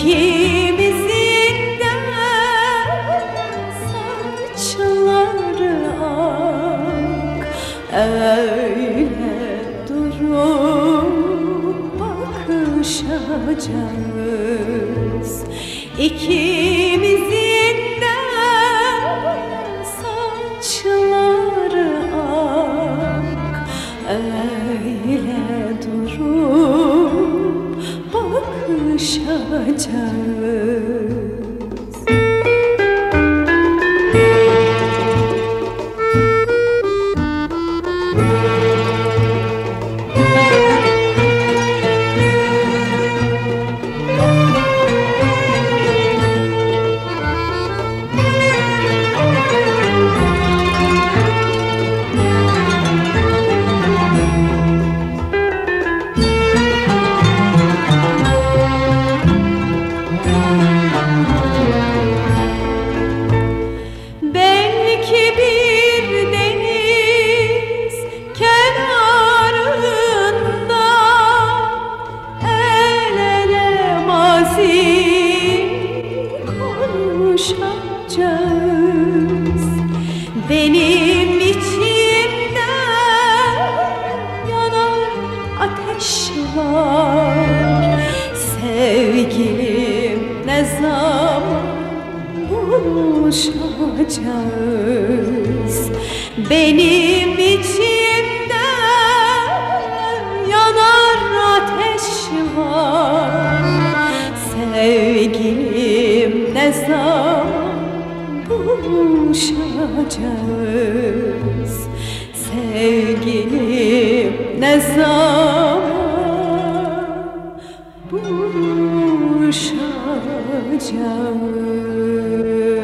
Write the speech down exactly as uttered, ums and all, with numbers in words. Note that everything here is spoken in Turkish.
İkimizin de saçları ak, öyle durup bakışacağız. İkimizin de saçları ak, öyle durup bakışacağız. Benim içimde yanan ateş var. Sevgilim, ne zaman buluşacağız? Benim içimde yanar ateş var. Sevgilim, ne zaman buluşacağız? Sevgilim, ne zaman buluşacağız?